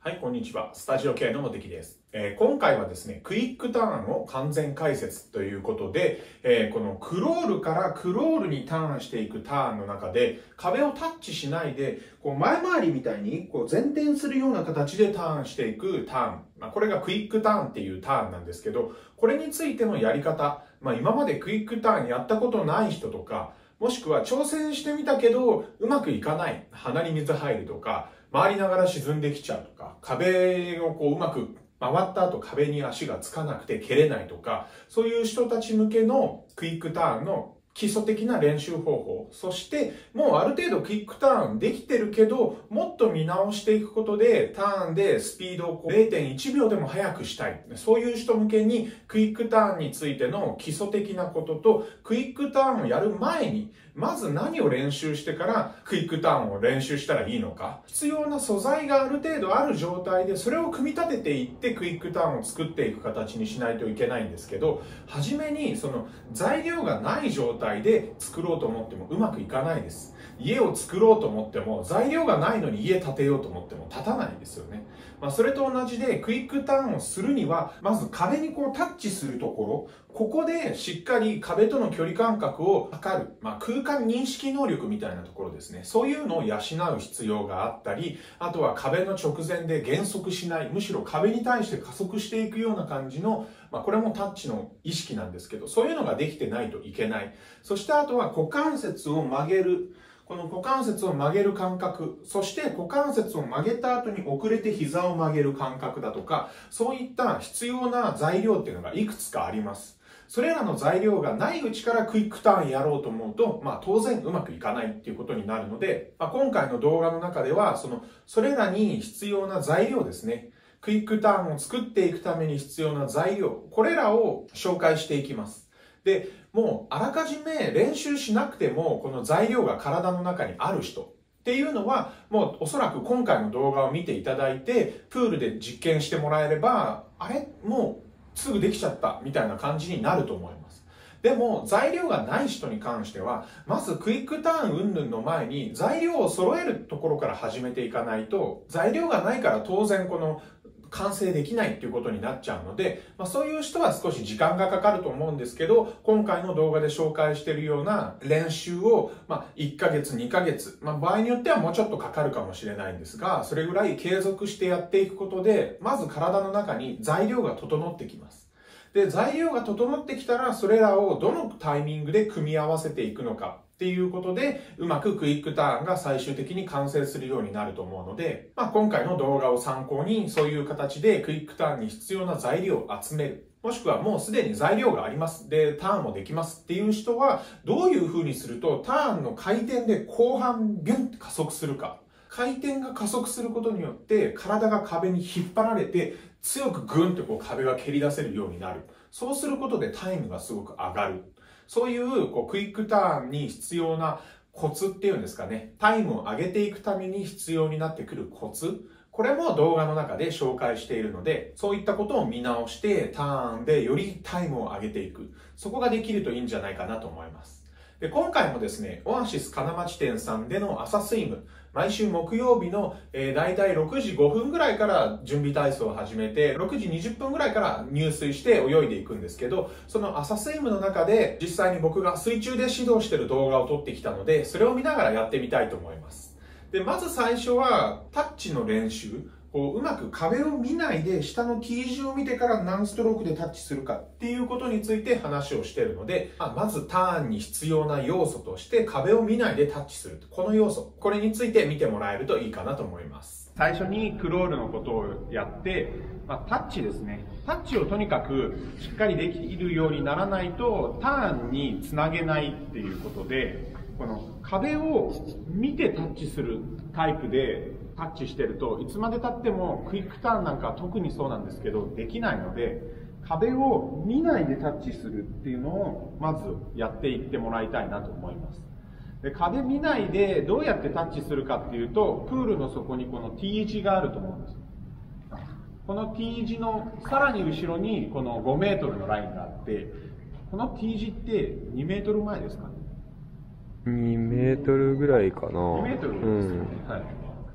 はい、こんにちは。スタジオ系の茂木です。今回はですね、クイックターンを完全解説ということで、このクロールからクロールにターンしていくターンの中で、壁をタッチしないで、前回りみたいに前転するような形でターンしていくターン。これがクイックターンっていうターンなんですけど、これについてのやり方、今までクイックターンやったことない人とか、もしくは挑戦してみたけど、うまくいかない。鼻に水入るとか、回りながら沈んできちゃうとか、壁をうまく回った後壁に足がつかなくて蹴れないとか、そういう人たち向けのクイックターンの基礎的な練習方法、そしてもうある程度クイックターンできてるけど、もっと見直していくことでターンでスピードを0.1 秒でも速くしたい。そういう人向けにクイックターンについての基礎的なことと、クイックターンをやる前に、まず何を練習してからクイックターンを練習したらいいのか。必要な素材がある程度ある状態で、それを組み立てていってクイックターンを作っていく形にしないといけないんですけど、初めにその材料がない状態で作ろうと思ってもうまくいかないです。家を作ろうと思っても材料がないのに家建てようと思っても建たないんですよね。それと同じでクイックターンをするには、まず壁にタッチするところ、ここでしっかり壁との距離感覚を測る、空間認識能力みたいなところですね。そういうのを養う必要があったり、あとは壁の直前で減速しない、むしろ壁に対して加速していくような感じの、これもタッチの意識なんですけど、そういうのができてないといけない。そしてあとは股関節を曲げる。この股関節を曲げる感覚、そして股関節を曲げた後に遅れて膝を曲げる感覚だとか、そういった必要な材料っていうのがいくつかあります。それらの材料がないうちからクイックターンやろうと思うと、当然うまくいかないっていうことになるので、今回の動画の中では、それらに必要な材料ですね。クイックターンを作っていくために必要な材料、これらを紹介していきます。で、もうあらかじめ練習しなくても、この材料が体の中にある人っていうのは、もうおそらく今回の動画を見ていただいて、プールで実験してもらえれば、もうすぐできちゃったみたいな感じになると思います。でも材料がない人に関しては、まずクイックターン云々の前に材料を揃えるところから始めていかないと、材料がないから当然完成できないっていうことになっちゃうので、そういう人は少し時間がかかると思うんですけど、今回の動画で紹介しているような練習を、1ヶ月、2ヶ月、場合によってはもうちょっとかかるかもしれないんですが、それぐらい継続してやっていくことで、まず体の中に材料が整ってきます。で、材料が整ってきたら、それらをどのタイミングで組み合わせていくのかっていうことで、うまくクイックターンが最終的に完成するようになると思うので、今回の動画を参考に、そういう形でクイックターンに必要な材料を集める。もしくはもうすでに材料があります。で、ターンもできますっていう人は、どういう風にするとターンの回転で後半ビュンって加速するか。回転が加速することによって体が壁に引っ張られて強くグンって壁が蹴り出せるようになる。そうすることでタイムがすごく上がる。そういうクイックターンに必要なコツっていうんですかね。タイムを上げていくために必要になってくるコツ。これも動画の中で紹介しているので、そういったことを見直してターンでよりタイムを上げていく。そこができるといいんじゃないかなと思います。で、今回もですね、オアシス金町店さんでの朝スイム、毎週木曜日の、だいたい6時5分ぐらいから準備体操を始めて、6時20分ぐらいから入水して泳いでいくんですけど、その朝スイムの中で実際に僕が水中で指導している動画を撮ってきたので、それを見ながらやってみたいと思います。で、まず最初はタッチの練習。うまく壁を見ないで下の T 字を見てから何ストロークでタッチするかっていうことについて話をしているので、まずターンに必要な要素として壁を見ないでタッチする。この要素、これについて見てもらえるといいかなと思います。最初にクロールのことをやって、タッチですね。タッチをとにかくしっかりできるようにならないとターンにつなげないっていうことで、この壁を見てタッチするタイプでタッチしてるといつまで経ってもクイックターンなんかは特にそうなんですけどできないので、壁を見ないでタッチするっていうのをまずやっていってもらいたいなと思います。で、壁見ないでどうやってタッチするかっていうと、プールの底にこの T 字があると思うんです。この T 字のさらに後ろにこの5メートルのラインがあって、この T 字って2メートル前ですかね。 2メートルぐらいかな。 2メートルですよね。はい。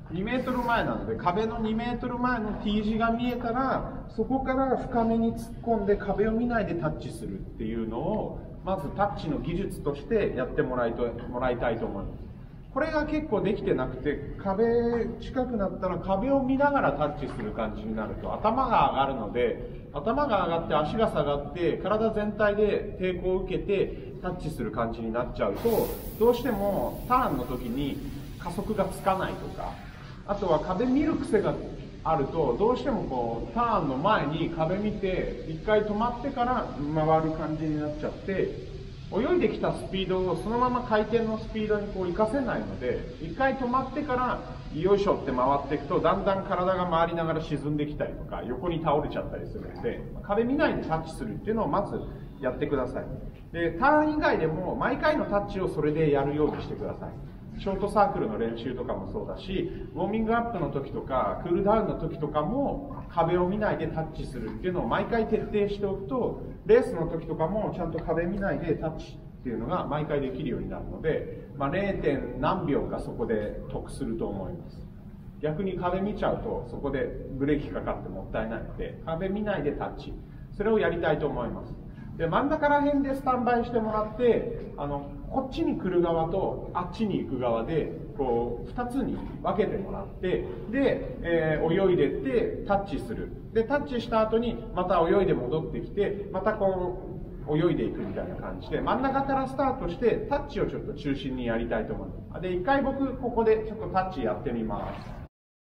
2メートル前なので、壁の2メートル前の T 字が見えたら、そこから深めに突っ込んで壁を見ないでタッチするっていうのを、まずタッチの技術としてやってもらいたいと思います。これが結構できてなくて、壁近くなったら壁を見ながらタッチする感じになると頭が上がるので、頭が上がって足が下がって体全体で抵抗を受けてタッチする感じになっちゃうと、どうしてもターンの時に加速がつかないとか、あとは壁見る癖があると、どうしてもこうターンの前に壁見て一回止まってから回る感じになっちゃって、泳いできたスピードをそのまま回転のスピードにこう活かせないので、一回止まってからよいしょって回っていくと、だんだん体が回りながら沈んできたりとか横に倒れちゃったりするので、壁見ないでタッチするっていうのをまずやってください。で、ターン以外でも毎回のタッチをそれでやるようにしてください。ショートサークルの練習とかもそうだし、ウォーミングアップの時とかクールダウンの時とかも壁を見ないでタッチするっていうのを毎回徹底しておくと、レースの時とかもちゃんと壁見ないでタッチっていうのが毎回できるようになるので、0. 点何秒かそこで得すると思います。逆に壁見ちゃうとそこでブレーキかかってもったいないので、壁見ないでタッチ、それをやりたいと思います。で、真ん中ら辺でスタンバイしてもらって、こっちに来る側とあっちに行く側でこう2つに分けてもらって、で、泳いでってタッチする。で、タッチした後にまた泳いで戻ってきて、またこう泳いでいくみたいな感じで、真ん中からスタートしてタッチをちょっと中心にやりたいと思います。で、一回僕ここでちょっとタッチやってみます。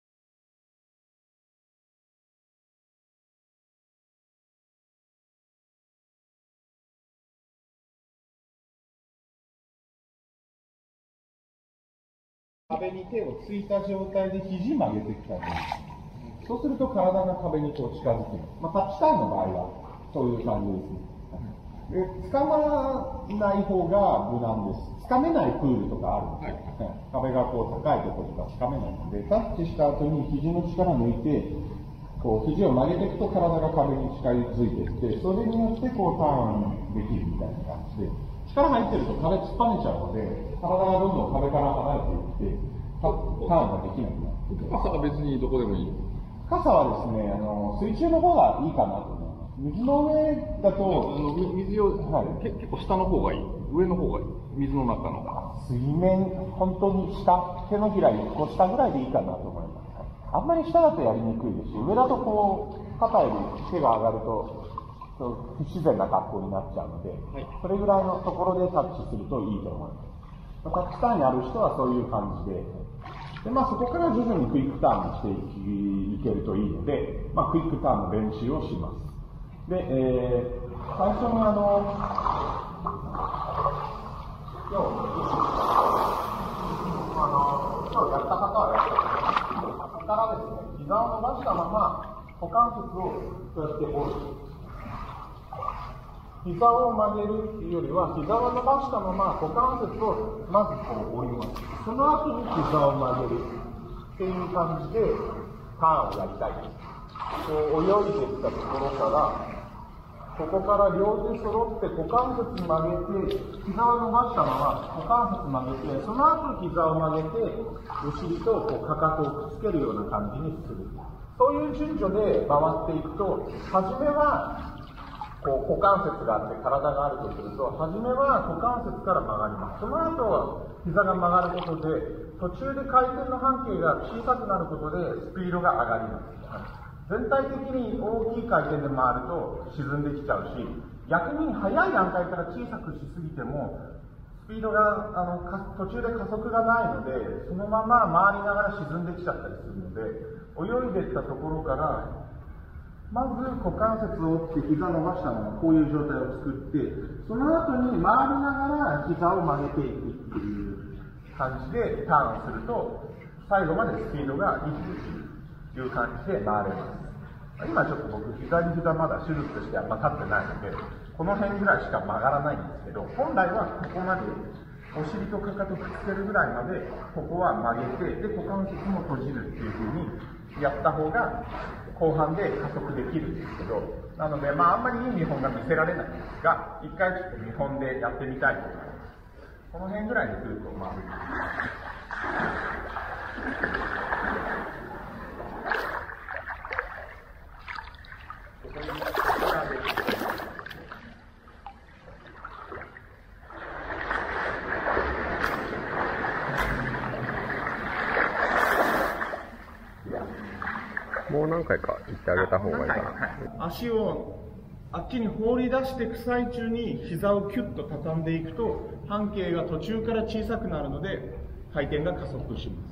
壁に手をついた状態で肘曲げていく感じ。そうすると体が壁にこう近づきます。タッチターンの場合はそういう感じですね。で、掴まない方が無難です。掴めないプールとかあるんですよ。壁がこう高いところとか掴めないので、タッチした後に肘の力抜いて、こう肘を曲げていくと体が壁に近づいていって、それによってこうターンできるみたいな感じで、力入ってると壁突っ張ねちゃうので、体がどんどん壁から離れていって、ターンができなくなって。 傘は別にどこでもいい？ 傘はですね、水中の方がいいかなと思います。水の上だと、 水よ、はい、結構下の方がいい？上の方がいい？水の中の。 水面、本当に下、手のひら1個下ぐらいでいいかなと思います。あんまり下だとやりにくいですし、上だとこう、肩より手が上がると、不自然な格好になっちゃうので、はい、それぐらいのところでタッチするといいと思います。タッチターンにある人はそういう感じで、そこから徐々にクイックターンしていけるといいので、クイックターンの練習をします。で、最初に今日やった方はここからですね、膝を伸ばしたまま股関節をこうやって折る。膝を曲げるっていうよりは、膝を伸ばしたまま股関節をまずこう折ります。その後に膝を曲げるっていう感じでターンをやりたいです。こう泳いでいったところから、ここから両手揃って股関節曲げて、膝を伸ばしたまま股関節曲げて、その後膝を曲げて、お尻とこうかかとをくっつけるような感じにする。そういう順序で回っていくと、初めはこう股関節があって体があるとすると、初めは股関節から曲がります。その後は膝が曲がることで、途中で回転の半径が小さくなることでスピードが上がります。全体的に大きい回転で回ると沈んできちゃうし、逆に速い段階から小さくしすぎても、スピードが途中で加速がないので、そのまま回りながら沈んできちゃったりするので、泳いでいったところから、まず股関節を折って膝を伸ばしたままこういう状態を作って、その後に回りながら膝を曲げていくっていう感じでターンをすると、最後までスピードが維持できるという感じで回れます。今ちょっと僕、左膝まだ手術してあんま立ってないので、この辺ぐらいしか曲がらないんですけど、本来はここまでお尻とかかとくっつけるぐらいまでここは曲げて、で股関節も閉じるっていう風にやった方が後半で加速できるんですけど、なのであんまりいい見本が見せられないんですが、一回ちょっと見本でやってみたいと思います。この辺ぐらいに来ると何回か行ってあげた方がいいかな。 足をあっちに放り出していく最中に膝をキュッと畳んでいくと半径が途中から小さくなるので回転が加速します。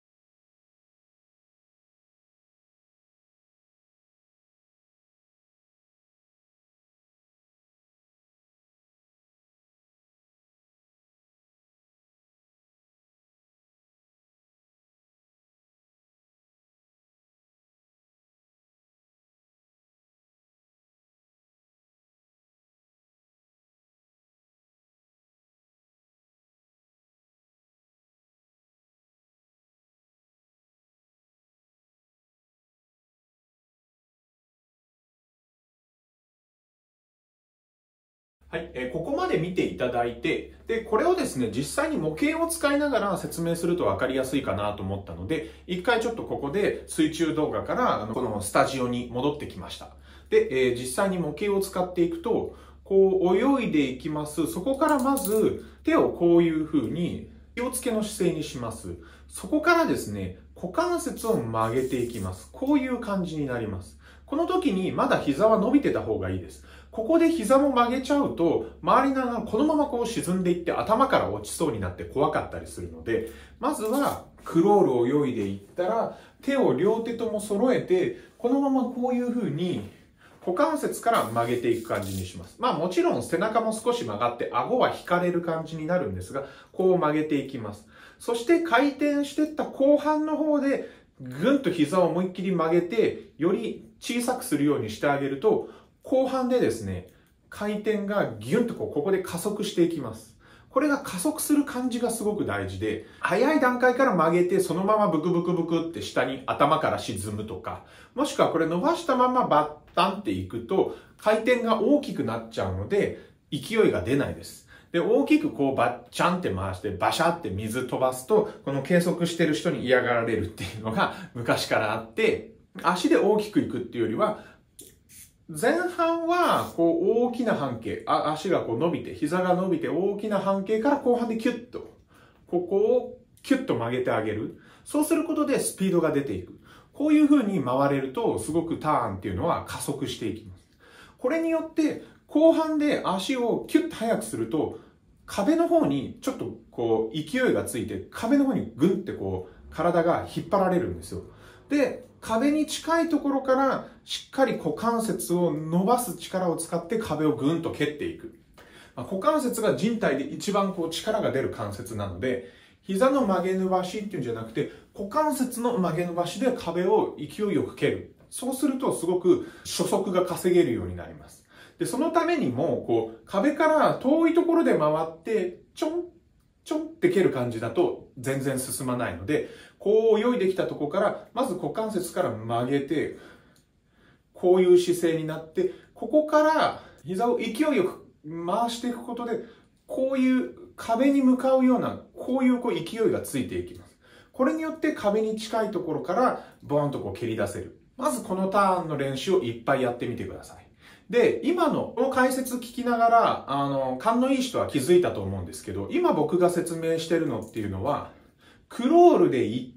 はい、ここまで見ていただいて、で、これをですね、実際に模型を使いながら説明すると分かりやすいかなと思ったので、一回ちょっとここで水中動画からこのスタジオに戻ってきました。で、実際に模型を使っていくと、こう泳いでいきます。そこからまず手をこういう風に気をつけの姿勢にします。そこからですね、股関節を曲げていきます。こういう感じになります。この時にまだ膝は伸びてた方がいいです。ここで膝も曲げちゃうと、周りがこのままこう沈んでいって頭から落ちそうになって怖かったりするので、まずはクロールを泳いでいったら、手を両手とも揃えて、このままこういう風に股関節から曲げていく感じにします。まあもちろん背中も少し曲がって顎は引かれる感じになるんですが、こう曲げていきます。そして回転していった後半の方で、ぐんと膝を思いっきり曲げて、より小さくするようにしてあげると、後半でですね、回転がギュンとここで加速していきます。これが加速する感じがすごく大事で、早い段階から曲げて、そのままブクブクブクって下に頭から沈むとか、もしくはこれ伸ばしたままバッタンっていくと、回転が大きくなっちゃうので、勢いが出ないです。で、大きくこうバッチャンって回してバシャって水飛ばすと、この計測してる人に嫌がられるっていうのが昔からあって、足で大きくいくっていうよりは、前半はこう大きな半径、足がこう伸びて、膝が伸びて大きな半径から後半でキュッと、ここをキュッと曲げてあげる。そうすることでスピードが出ていく。こういう風に回れるとすごくターンっていうのは加速していきます。これによって後半で足をキュッと速くすると壁の方にちょっとこう勢いがついて壁の方にグンってこう体が引っ張られるんですよ。で、壁に近いところからしっかり股関節を伸ばす力を使って壁をぐんと蹴っていく。股関節が人体で一番こう力が出る関節なので、膝の曲げ伸ばしっていうんじゃなくて、股関節の曲げ伸ばしで壁を勢いよく蹴る。そうするとすごく初速が稼げるようになります。で、そのためにも、こう、壁から遠いところで回って、ちょん、ちょんって蹴る感じだと全然進まないので、こう泳いできたところから、まず股関節から曲げて、こういう姿勢になって、ここから膝を勢いよく回していくことで、こういう壁に向かうような、こういう勢いがついていきます。これによって壁に近いところからボーンとこう蹴り出せる。まずこのターンの練習をいっぱいやってみてください。で、今のこの解説聞きながら、勘のいい人は気づいたと思うんですけど、今僕が説明してるのっていうのは、クロールで行って、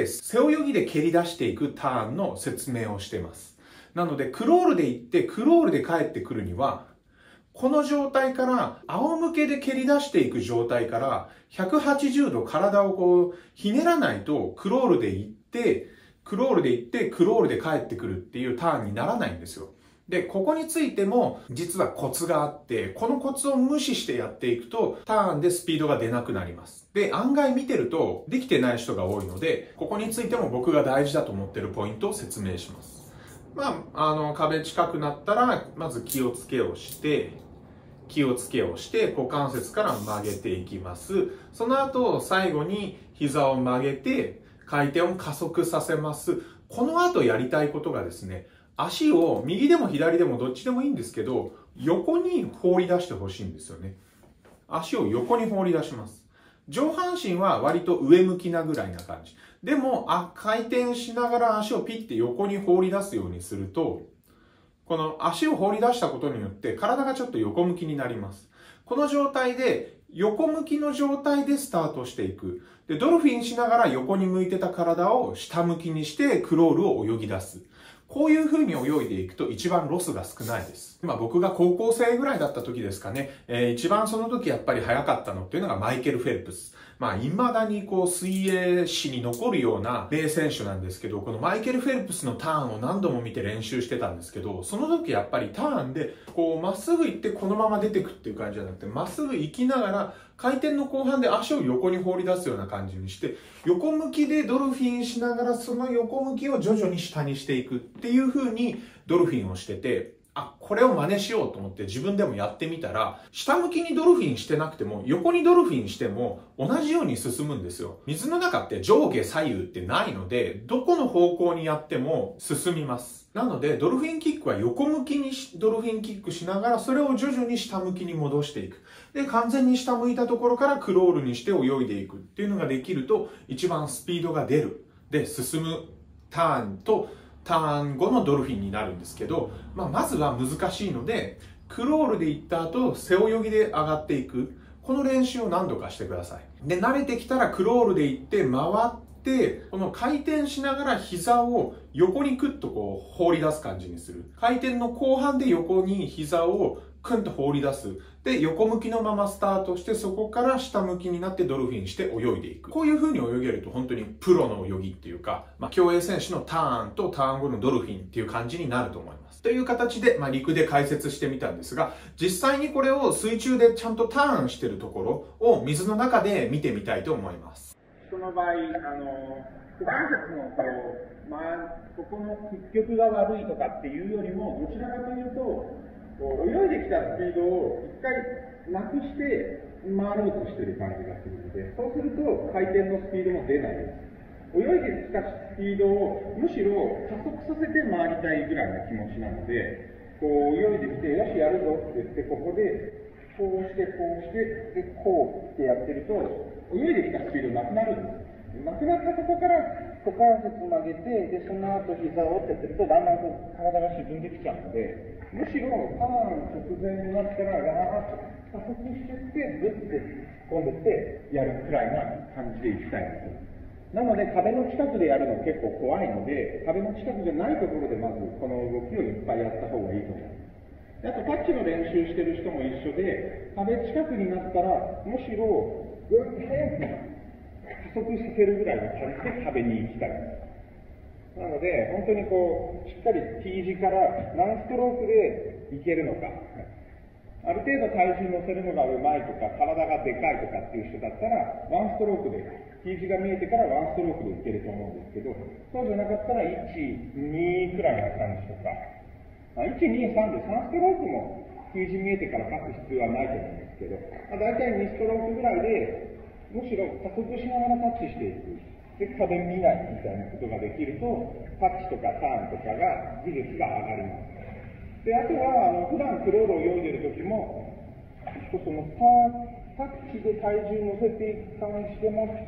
背泳ぎで蹴り出していくターンの説明をしています。なので、クロールで行って、クロールで帰ってくるには、この状態から、仰向けで蹴り出していく状態から、180度体をこう、ひねらないと、クロールで行って、クロールで行って、クロールで帰ってくるっていうターンにならないんですよ。で、ここについても実はコツがあって、このコツを無視してやっていくとターンでスピードが出なくなります。で、案外見てるとできてない人が多いので、ここについても僕が大事だと思ってるポイントを説明します。壁近くなったら、まず気をつけをして、股関節から曲げていきます。その後、最後に膝を曲げて、回転を加速させます。この後やりたいことがですね、足を右でも左でもどっちでもいいんですけど、横に放り出してほしいんですよね。足を横に放り出します。上半身は割と上向きなぐらいな感じ。でも、回転しながら足をピッて横に放り出すようにすると、この足を放り出したことによって体がちょっと横向きになります。この状態で、横向きの状態でスタートしていく。で、ドルフィンしながら横に向いてた体を下向きにしてクロールを泳ぎ出す。 こういう風に泳いでいくと一番ロスが少ないです。僕が高校生ぐらいだった時ですかね、一番その時やっぱり速かったのっていうのがマイケル・フェルプス。未だに水泳史に残るような名選手なんですけど、このマイケル・フェルプスのターンを何度も見て練習してたんですけど、その時やっぱりターンで、まっすぐ行ってこのまま出てくっていう感じじゃなくて、まっすぐ行きながら、回転の後半で足を横に放り出すような感じにして、横向きでドルフィンしながら、その横向きを徐々に下にしていくっていう風にドルフィンをしてて、これを真似しようと思って自分でもやってみたら、下向きにドルフィンしてなくても、横にドルフィンしても同じように進むんですよ。水の中って上下左右ってないので、どこの方向にやっても進みます。なので、ドルフィンキックは横向きにドルフィンキックしながら、それを徐々に下向きに戻していく。で、完全に下向いたところからクロールにして泳いでいくっていうのができると、一番スピードが出る。で、進むターンと、ターン後のドルフィンになるんですけど、まずは難しいので、クロールで行った後、背泳ぎで上がっていく。この練習を何度かしてください。で、慣れてきたらクロールで行って回って、この回転しながら膝を横にクッと放り出す感じにする。回転の後半で横に膝をクンと放り出す。で、横向きのままスタートして、そこから下向きになってドルフィンして泳いでいく。こういう風に泳げると本当にプロの泳ぎっていうか、競泳選手のターンとターン後のドルフィンっていう感じになると思います。という形で、陸で解説してみたんですが、実際にこれを水中でちゃんとターンしてるところを水の中で見てみたいと思います。 人の場合、股関節のここの屈曲が悪いとかっていうよりも、どちらかというと、泳いできたスピードを一回なくして回ろうとしてる感じがするので、そうすると回転のスピードも出ないです。泳いできたスピードをむしろ加速させて回りたいぐらいの気持ちなので、泳いでみて、よしやるぞって言って、ここでこうしてこうして、でこうってやってると、泳いできたスピードなくなるんです。なくなったところから股関節曲げて、でその後膝をってやってると、だんだん体が沈んできちゃうので、むしろターン直前になったらガーッと加速していってグッて突っ込んでってやるくらいな感じでいきたいんです。なので壁の近くでやるの結構怖いので、壁の近くじゃないところでまずこの動きをいっぱいやった方がいいと思います。あとタッチの練習してる人も一緒で、壁近くになったらむしろぐっと早く加速させるぐらいの感じで壁に行きたいんです。なので、本当にしっかり T 字から何ストロークでいけるのか。ある程度体重乗せるのがうまいとか、体がでかいとかっていう人だったら、ワンストロークで、T 字が見えてからワンストロークでいけると思うんですけど、そうじゃなかったら1、2くらいな感じとか、1、2、3で3ストロークも T 字見えてから書く必要はないと思うんですけど、大体2ストロークぐらいで、むしろ加速しながらタッチしていく。で、壁見ないみたいなことができると、タッチとかターンとかが、技術が上がります。で、あとは、普段クロールを泳いでる時も、そのタッチで体重乗せていく感じでもって、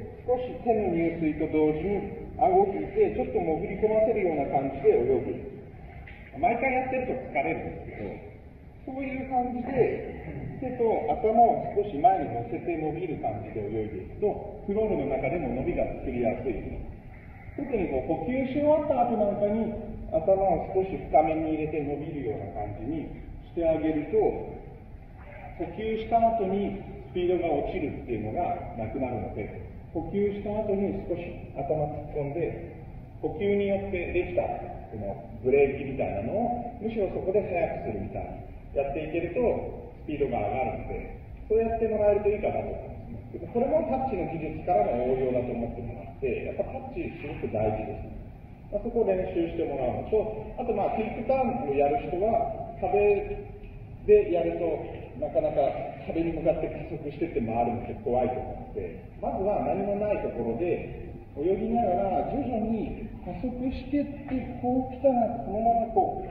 少し手の入水と同時に顎を引いて、ちょっと潜り込ませるような感じで泳ぐ。毎回やってると疲れるんですけど、そういう感じで、手と頭を少し前に乗せて伸びる感じで泳いでいくと、クロールの中でも伸びが作りやすいです。特に呼吸し終わった後なんかに、頭を少し深めに入れて伸びるような感じにしてあげると、呼吸した後にスピードが落ちるっていうのがなくなるので、呼吸した後に少し頭突っ込んで、呼吸によってできたそのブレーキみたいなのを、むしろそこで速くするみたいにやっていけると、スピードが上がるので、そうやってもらえるといいかなと思いますね。これもタッチの技術からの応用だと思ってもらって、やっぱタッチすごく大事ですね。そこを練習してもらうのと、あとクイックターンをやる人は、壁でやると、なかなか壁に向かって加速してって回るのって怖いと思うので、まずは何もないところで泳ぎながら徐々に加速してって、こう来たらそのままこ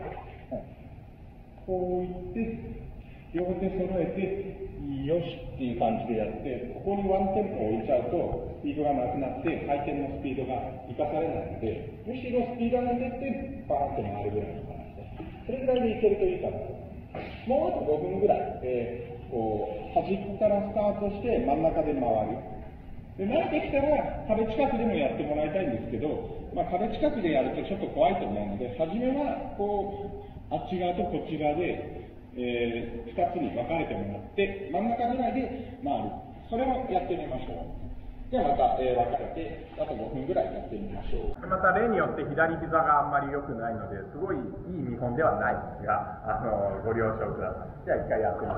ういって、両手揃えて、よしっていう感じでやって、ここにワンテンポ置いちゃうと、スピードがなくなって、回転のスピードが生かされないので、むしろスピードが出て、バーンと回るぐらいの感じで、それぐらいでいけるといいかなと。もうあと5分ぐらい、端っこからスタートして真ん中で回る。 で慣れてきたら壁近くでもやってもらいたいんですけど、壁近くでやるとちょっと怖いと思うので、初めはこうあっち側とこっち側で、2つに分かれてもらって真ん中ぐらいで回る、それをやってみましょう。ではまた、分かれてあと5分ぐらいやってみましょう。また例によって左膝があんまり良くないので、すごいいい見本ではないですが、ご了承ください。じゃあ一回やってみます。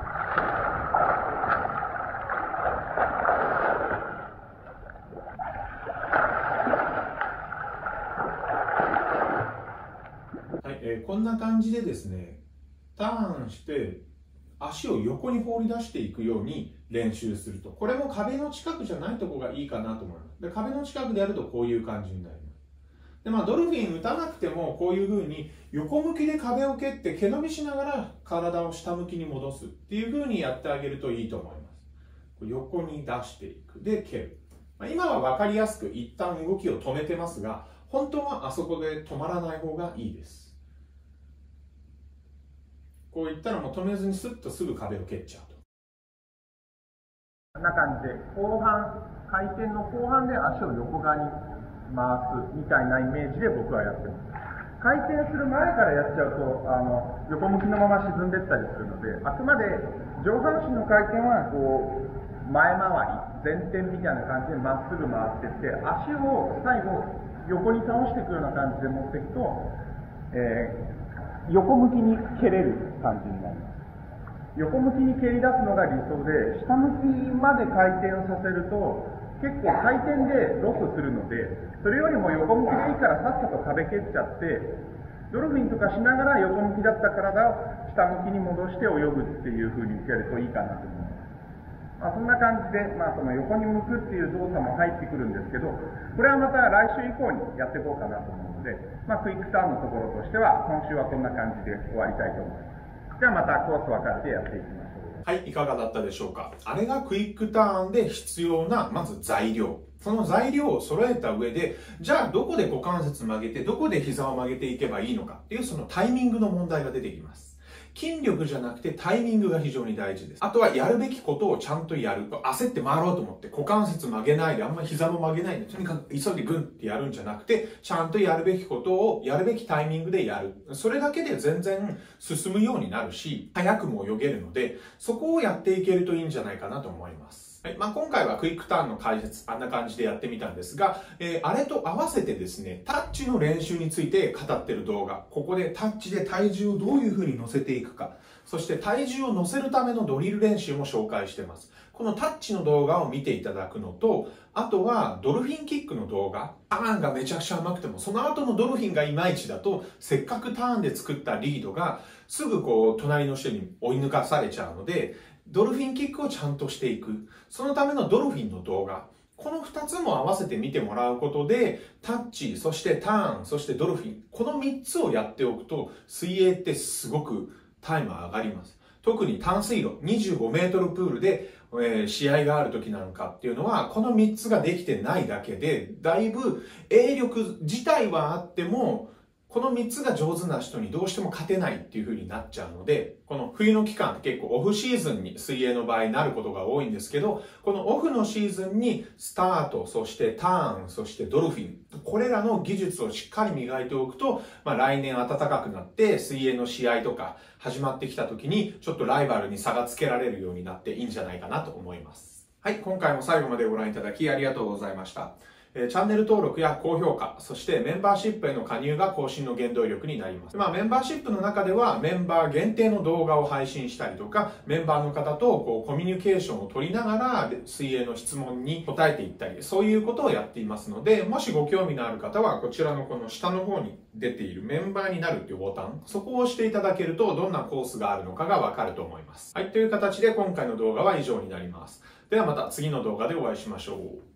はい、こんな感じでですね、ターンして足を横に放り出していくように練習すると、これも壁の近くじゃないところがいいかなと思います。で、壁の近くでやるとこういう感じになります。で、ドルフィン打たなくてもこういう風に横向きで壁を蹴って毛伸びしながら体を下向きに戻すっていう風にやってあげるといいと思います。横に出していく。で、蹴る。今は分かりやすく一旦動きを止めてますが、本当はあそこで止まらない方がいいです。こういったらもう止めずにスッとすぐ壁を蹴っちゃうと。 こんな感じで回転の後半で足を横側に回すみたいなイメージで僕はやってます。回転する前からやっちゃうと横向きのまま沈んでいったりするので、あくまで上半身の回転はこう前回り前転みたいな感じでまっすぐ回っていって、足を最後横に倒していくような感じで持っていくと、横向きに蹴れる感じになります。横向きに蹴り出すのが理想で、下向きまで回転をさせると結構回転でロスするので、それよりも横向きでいいからさっさと壁蹴っちゃって、ドルフィンとかしながら横向きだった体を下向きに戻して泳ぐっていう風にやるといいかなと思います。そんな感じで、その横に向くっていう動作も入ってくるんですけど、これはまた来週以降にやっていこうかなと思うので、クイックターンのところとしては今週はこんな感じで終わりたいと思います。ではまたコース分かってやっていきましょう。 はい、いかがだったでしょうか。あれがクイックターンで必要なまず材料。その材料を揃えた上で、じゃあどこで股関節曲げてどこで膝を曲げていけばいいのかっていうそのタイミングの問題が出てきます。筋力じゃなくてタイミングが非常に大事です。あとはやるべきことをちゃんとやる。焦って回ろうと思って股関節曲げないで、あんまり膝も曲げないで、とにかく急いでグンってやるんじゃなくて、ちゃんとやるべきことをやるべきタイミングでやる。それだけで全然進むようになるし、早くも泳げるので、そこをやっていけるといいんじゃないかなと思います。はい、今回はクイックターンの解説、あんな感じでやってみたんですが、あれと合わせてですね、タッチの練習について語っている動画、ここでタッチで体重をどういう風に乗せていくか、そして体重を乗せるためのドリル練習も紹介しています。このタッチの動画を見ていただくのと、あとはドルフィンキックの動画、ターンがめちゃくちゃ上手くても、その後のドルフィンがいまいちだと、せっかくターンで作ったリードがすぐ隣の人に追い抜かされちゃうので、ドルフィンキックをちゃんとしていく。そのためのドルフィンの動画。この2つも合わせて見てもらうことで、タッチ、そしてターン、そしてドルフィン。この3つをやっておくと、水泳ってすごくタイム上がります。特に淡水路、25メートルプールで、試合がある時なんかっていうのは、この3つができてないだけで、だいぶ泳力自体はあっても、この3つが上手な人にどうしても勝てないっていう風になっちゃうので、この冬の期間って結構オフシーズンに水泳の場合なることが多いんですけど、このオフのシーズンにスタート、そしてターン、そしてドルフィン、これらの技術をしっかり磨いておくと、来年暖かくなって水泳の試合とか始まってきた時にちょっとライバルに差がつけられるようになっていいんじゃないかなと思います。はい、今回も最後までご覧いただきありがとうございました。チャンネル登録や高評価、そしてメンバーシップへの加入が更新の原動力になります。メンバーシップの中ではメンバー限定の動画を配信したりとか、メンバーの方とコミュニケーションを取りながら水泳の質問に答えていったり、そういうことをやっていますので、もしご興味のある方はこちらのこの下の方に出ているメンバーになるっていうボタン、そこを押していただけるとどんなコースがあるのかがわかると思います。はい、という形で今回の動画は以上になります。ではまた次の動画でお会いしましょう。